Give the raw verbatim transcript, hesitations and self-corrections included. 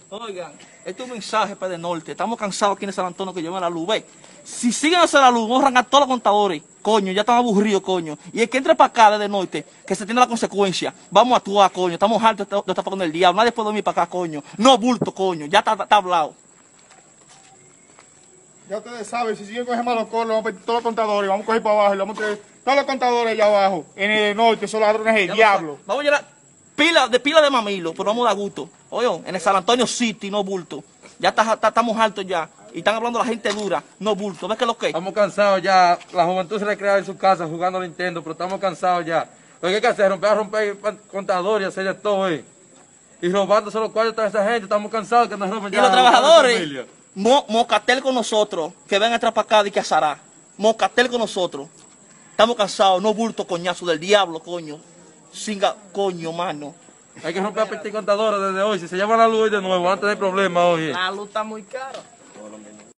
Oigan, este es un mensaje para el norte. Estamos cansados aquí en San Antonio que lleven la luz. Ve, si siguen a hacer la luz, vamos a arrancar todos los contadores. Coño, ya estamos aburridos, coño. Y el que entre para acá desde el norte, que se tiene la consecuencia. Vamos a actuar, coño. Estamos hartos de estar pagando el diablo. Nadie puede dormir para acá, coño. No bulto, coño. Ya está, está hablado. Ya ustedes saben, si siguen con ese malo colo, vamos a pedir todos los contadores, vamos a coger para abajo y vamos a traer todos los contadores allá abajo, en el norte, son ladrones del diablo. Vamos a llenar pila de pila de mamilo, pero vamos a dar gusto. Oye, en el San Antonio City, no bulto. Ya está, está- estamos hartos ya. Y están hablando la gente dura, no bulto. ¿Ves qué es lo que? Estamos cansados ya. La juventud se recrea en su casa jugando Nintendo, pero estamos cansados ya. Lo que hay que hacer es romper, romper el contador y hacer de todo, eh. Y robándose los cuartos a esa gente. Estamos cansados que nos roben Y ya. los la trabajadores, familia. mo, mocatel con nosotros, que ven a entrar para acá y que azará. Mocatel con nosotros. Estamos cansados, no bulto, coñazo del diablo, coño. Singa, coño, mano. Hay que romper a pedir contadores desde hoy. Si se llama la luz hoy de nuevo, antes del problema hoy. eh. La luz está muy cara.